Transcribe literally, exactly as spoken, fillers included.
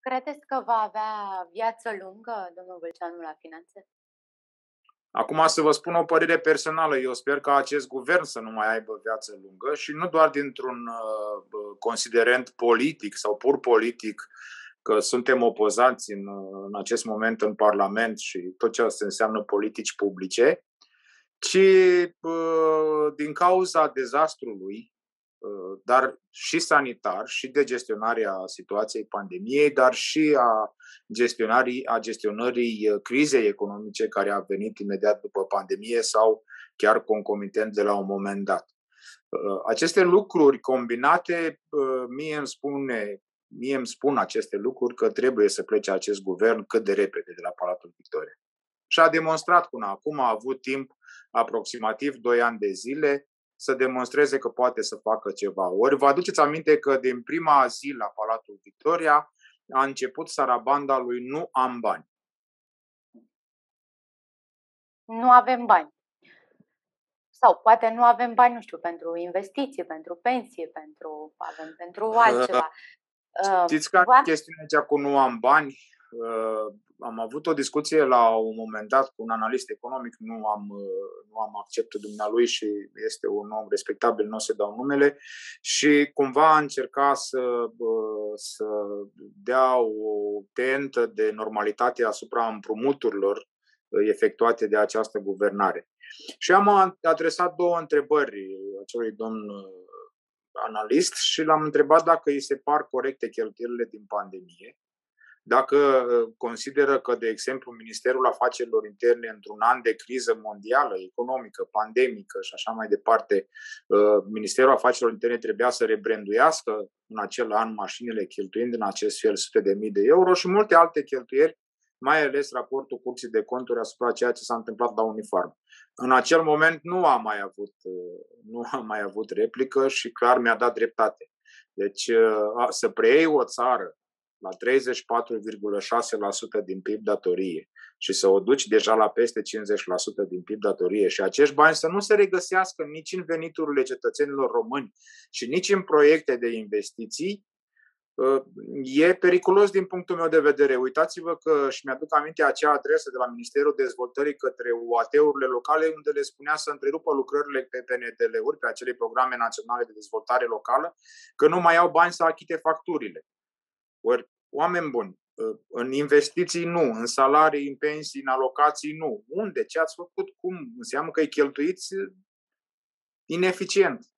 credeți că va avea viață lungă domnul Vâlceanu la finanțe? Acum să vă spun o părere personală. Eu sper ca acest guvern să nu mai aibă viață lungă și nu doar dintr-un uh, considerent politic sau pur politic, că suntem opozanți în, în acest moment în Parlament și tot ce asta înseamnă politici publice, ci uh, din cauza dezastrului, uh, dar și sanitar, și de gestionarea situației pandemiei, dar și a gestionării, a gestionării crizei economice care a venit imediat după pandemie sau chiar concomitent de la un moment dat. Uh, aceste lucruri combinate, uh, mie îmi spune Mie îmi spun aceste lucruri că trebuie să plece acest guvern cât de repede de la Palatul Victoria. Și a demonstrat până acum, a avut timp aproximativ doi ani de zile să demonstreze că poate să facă ceva. Ori vă aduceți aminte că din prima zi la Palatul Victoria a început sarabanda lui nu am bani. Nu avem bani. Sau poate nu avem bani, nu știu, pentru investiții, pentru pensii, pentru, avem pentru altceva. Știți care e chestiunea aceea cu nu am bani? Am avut o discuție la un moment dat cu un analist economic, nu am, nu am acceptul dumnealui și este un om respectabil, nu o să dau numele, și cumva a încercat să, să dea o tentă de normalitate asupra împrumuturilor efectuate de această guvernare. Și am adresat două întrebări acelui domn analist și l-am întrebat dacă îi se par corecte cheltuielile din pandemie, dacă consideră că, de exemplu, Ministerul Afacerilor Interne, într-un an de criză mondială, economică, pandemică și așa mai departe, Ministerul Afacerilor Interne trebuia să rebranduiască în acel an mașinile, cheltuind în acest fel sute de mii de euro și multe alte cheltuieli, mai ales raportul Curții de Conturi asupra ceea ce s-a întâmplat la Unifarm. În acel moment nu am mai avut, nu am mai avut replică și clar mi-a dat dreptate. Deci să preiei o țară la treizeci și patru virgulă șase la sută din P I B datorie și să o duci deja la peste cincizeci la sută din P I B datorie și acești bani să nu se regăsească nici în veniturile cetățenilor români și nici în proiecte de investiții, e periculos din punctul meu de vedere. Uitați-vă că, și mi-aduc aminte acea adresă de la Ministerul Dezvoltării către U A T-urile locale, unde le spunea să întrerupă lucrările pe P N D L-uri, pe acele programe naționale de dezvoltare locală, că nu mai au bani să achite facturile. Ori, oameni buni, în investiții nu, în salarii, în pensii, în alocații nu. Unde? Ce ați făcut? Cum? Înseamnă că îi cheltuiți ineficient.